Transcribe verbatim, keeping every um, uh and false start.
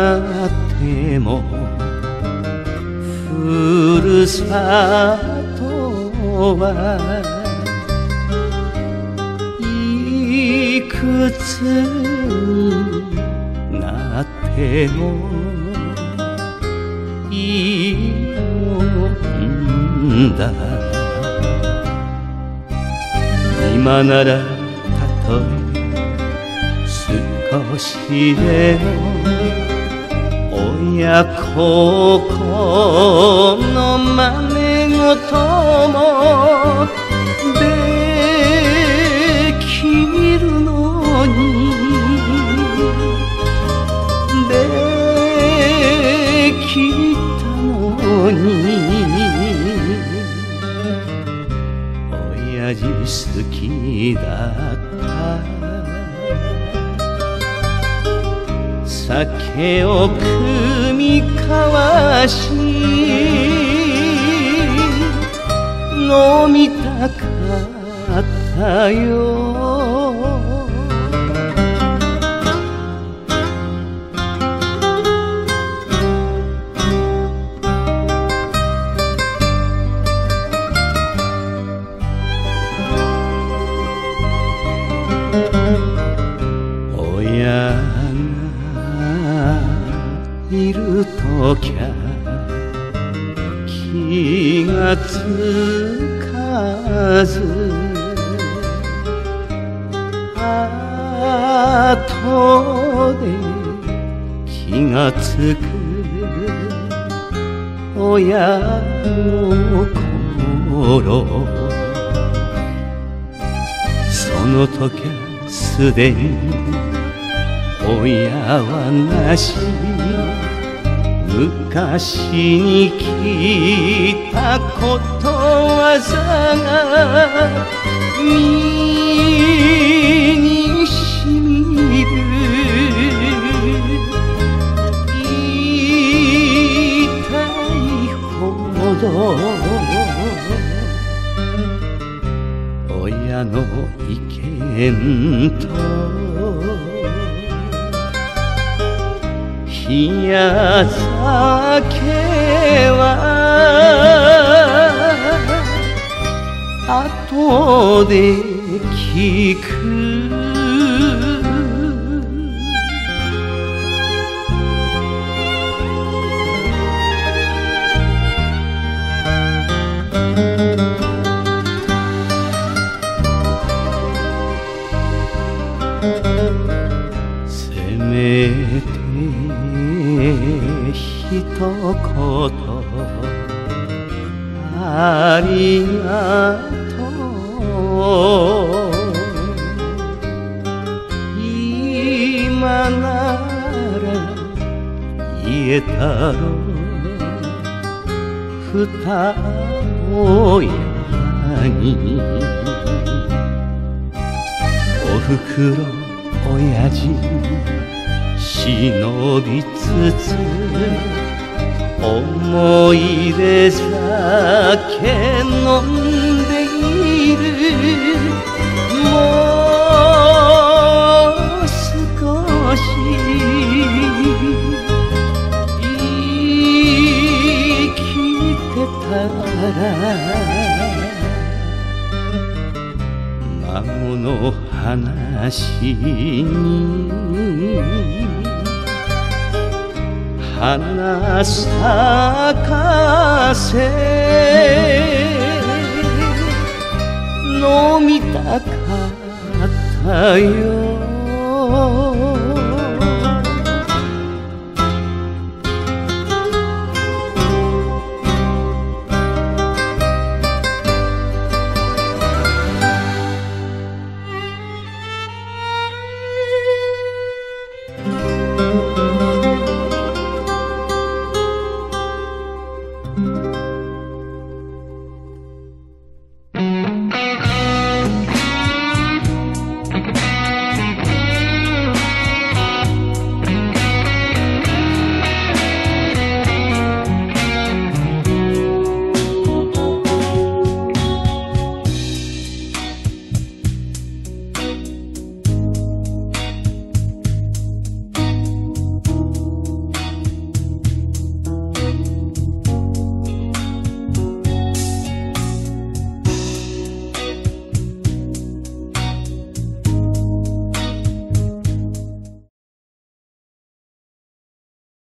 なってもふるさとはいくつになってもいいのだ。今ならたとえ少しでも親孝行の真似事もできるのにできたのに親父好きだった酒を酌み交わし飲みたかったよ。親いるときゃ気がつかず後で気がつく親の頃そのときゃすでに親はなし昔に聞いたことわざが身にしみる言いたいほど親の意見と冷や酒は後で聞くせめてひと言ありがとう今なら言えたろ二親におふくろ親父忍びつつ思い出酒飲んでいるもう少し生きてたら孫の話に花咲かせ飲みたかったよ